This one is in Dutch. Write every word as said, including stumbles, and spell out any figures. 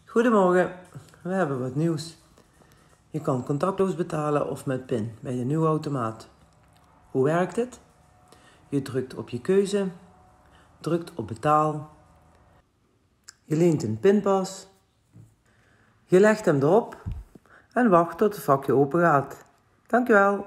Goedemorgen, we hebben wat nieuws. Je kan contactloos betalen of met PIN bij de nieuwe automaat. Hoe werkt het? Je drukt op je keuze, drukt op betaal. Je leent een pinpas. Je legt hem erop en wacht tot het vakje open gaat. Dankjewel.